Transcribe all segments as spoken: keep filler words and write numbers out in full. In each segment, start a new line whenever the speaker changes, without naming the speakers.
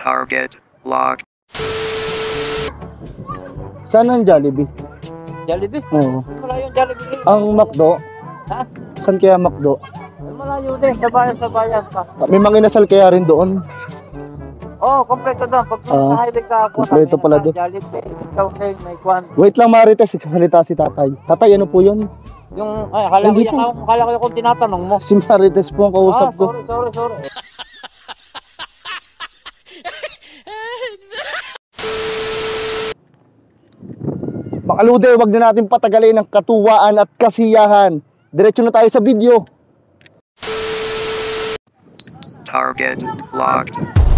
Target locked.
Saan ang Jollibee?
Jollibee?
Oo.
Malayo yung Jollibee.
Ang McDo?
Ha?
Saan kaya McDo?
Malayo din, sa bayan, sa bayan pa.
May mga inasal kaya rin doon.
Oo, oh, kompleto doon. Pag
Ah,
sa highway ka ako,
kompleto pala doon.
Jollibee, ikaw kayo, may kwan.
Wait lang Marites, nagsasalita si tatay. Tatay, ano po yun?
Yung, ay, akala ko
Hindi
yung,
po.
akala ko yung kung tinatanong mo.
Si Marites po ang kausap
Ah,
ko.
sorry, sorry, sorry.
Mga lude, wag na natin patagalin ang katuwaan at kasiyahan. Diretso na tayo sa video.
Target locked.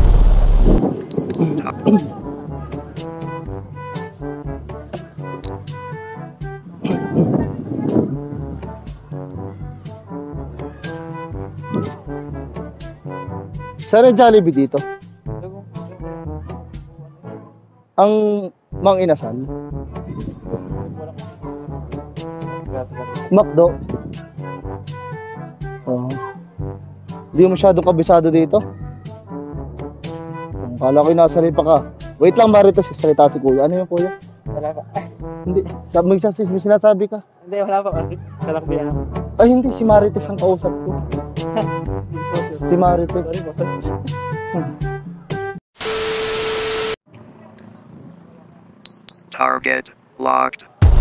Saan ang Jollibee dito? Ang Mang Inasal? McDo? Oo. Hindi mo masyadong kabisado dito. Kala ko yung nasa pa ka. Wait lang Marites, salita si kuya. Ano yung kuya?
Wala pa.
Hindi, sabi, may, sas- may sinasabi ka.
Hindi, wala pa. Kalakbiyan ako.
Ay hindi, si Marites ang kausap ko. Si Marites.
Sorry, boss.
Target locked.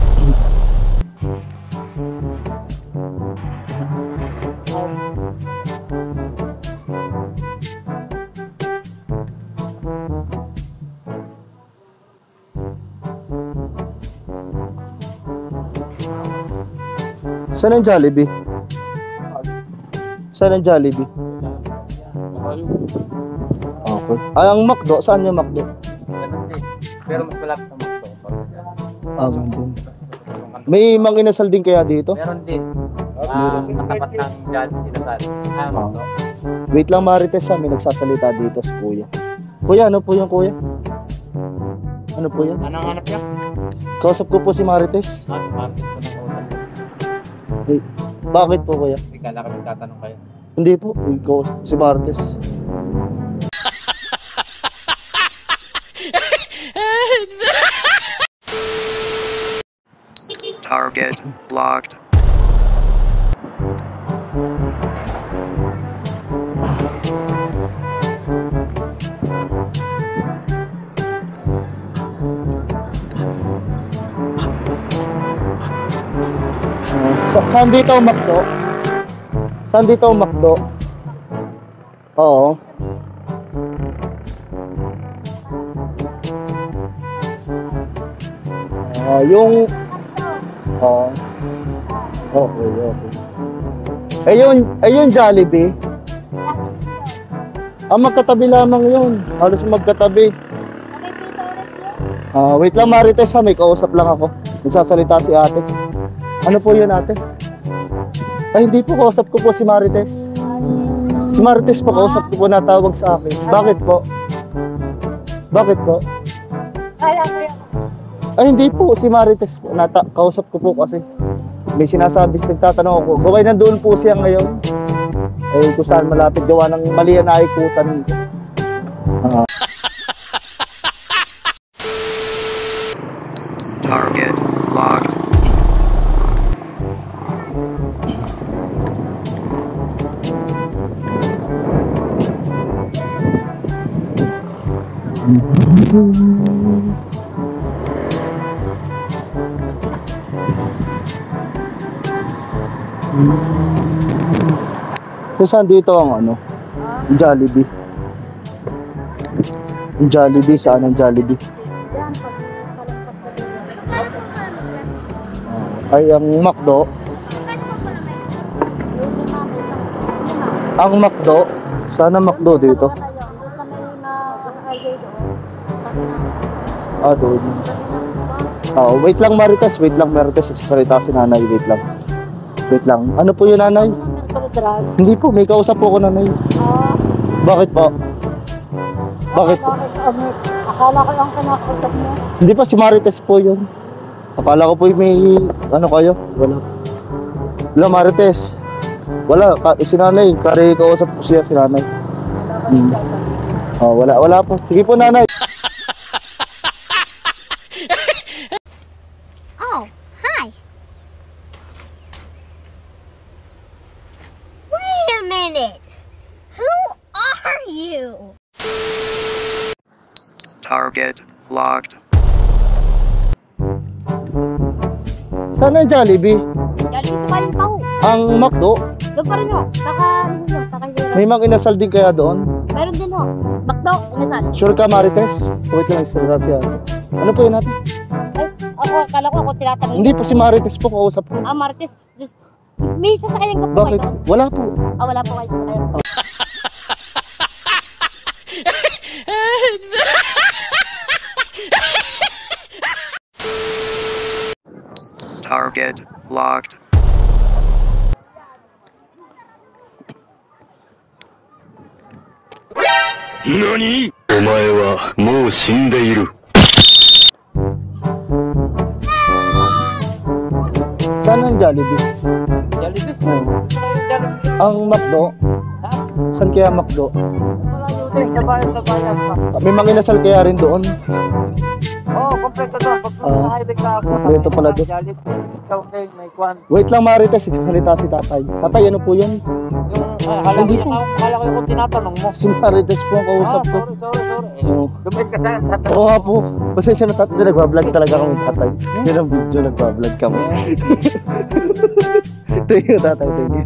Saan ang Jollibee? Saan ang Jollibee? Okay. Ay, ang McDo, saan yung McDo?
Ganun din. Pero mas malapit sa McDo.
Ah, ganun. May Mang Inasal din kaya dito?
Meron din. Ah, katapat ng Jollibee Inasal. Ah, McDo.
Wait lang Marites ha, may nagsasalita dito si kuya. Kuya, ano po yung kuya? Ano po yan?
Anong hanap niya?
Kausap ko po si Marites.
Ah, si Marcos ko ng utang.
Eh, bakit po kuya?
Hindi ka lang kami tatanong kayo.
Hindi po, ikaw si Marites.
Target locked.
Sa saan dito ang McDo? Saan dito ang McDo? Oo. Ah, yung Oo. Okay, okay. Ayun, ayun Jollibee. Ah, magkatabi lamang yun. Halos magkatabi. Ah, wait lang Marites ha, may kausap lang ako. Nagsasalita si ate. Ano po yun ate? Ay, hindi po, kausap ko po si Marites. Si Marites po, kausap ko po, natawag sa akin. Bakit po? Bakit po? Ay, hindi po, si Marites po. Nata kausap ko po kasi. May sinasabi, nagtatanong ako. Gaway na doon po siya ngayon. Eh, kung saan malapit gawa ng mali na ikutan. Ah.
Target locked.
So saan dito ang ano? Jollibee. Jollibee, saan ang Jollibee? Ay, ang McDo. Ang McDo. Saan ang McDo dito? Ah, doon. Oh, wait lang Marites, wait lang Marites, nagsasalita si nanay, wait lang. Wait lang. Ano po yun nanay? Hindi po, may kausap po ako nanay.
Ah,
Bakit po? Bakit po?
bakit? Ano, akala ko lang kinakausap mo.
Hindi pa, si Marites po yun. Akala ko po may ano kayo? Wala. Wala Marites. Wala, ka, si nanay. Kari kausap po siya si nanay. Hmm. Oh, wala, wala po. Sige po, nanay.
Oh, hi. Wait a minute. Who are you?
Target locked.
Saan ang Jollibee?
Galing sa kayong tao.
Ang McDo?
Doon pa rin ho. Saka, ano yun, saka yun.
May mang inasal din kaya doon?
Meron din ho. Bakdo, inasal.
Sure ka, Marites? Wait lang, salita siya. Ano po yun natin?
Ay, ako, akala ko ako tinatanong.
Hindi po si Marites po, kausap po.
Ah, Martes. Just, may sasakyan ka po
Bakit?
kayo doon.
Wala po.
Ah, wala po kayo sasakyan.
Target locked.
NANI?! お前はもう死んでいる。
Saan ang Jollibee?
Jollibee.
Hmm.
Jollibee.
Ang McDo?
Ha?
Saan kaya McDo?
Malayo din, sa bayan, sa bayan pa.
May mang inasal kaya rin doon?
Oo, oh, kompleto doon. Pag
Ah,
sa highway ka ako.
kompleto pala doon.
Jollibee. Ikaw din, may kwan.
Wait lang, Marites. Nagsasalita si tatay. Tatay, ano po yun?
Yung, ah, hala ko
Hindi
yung,
po.
hala ko yung tinatanong mo.
Si Marites po ang kausap
Ah,
ko.
sorry, sorry, sorry. Eh,
Oo.
Dumit ka sa tatanong.
Oo nga po. Pasensya na tatay. Nagbablog talaga kami tatay. Yan ang video, nagbablog kami. Thank you tatay, thank you.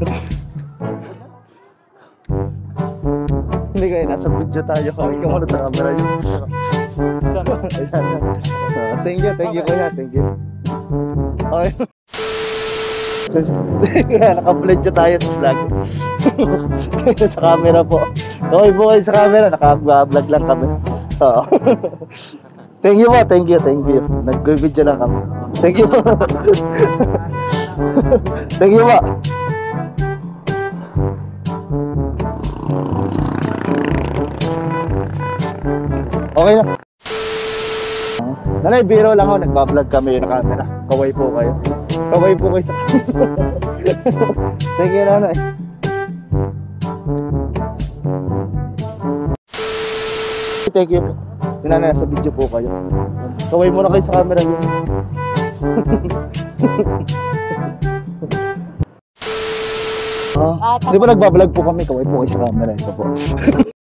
Hindi kayo, nasa video tayo. Kami ka muna sa camera yun. Ayan. Ah, thank you, thank you kuya, thank you. Okay. Kaya naka-vlog siya tayo sa vlog. Kaya sa camera po. Okay po kayo sa camera, naka-vlog lang kami. Oo. Thank you po, thank you, thank you. Nag-video lang kami. Thank you po. Thank you po. Okay na. Nanay, biro lang ako. Nagbablog kami yung camera. Kaway po kayo. Kaway po kayo sa Thank you, nanay. Thank you po. Yung nanay, sa video po kayo. Kaway muna kayo sa camera yun. Ah, di ba nagbablog po kami? Kaway po kayo sa camera. Ito po.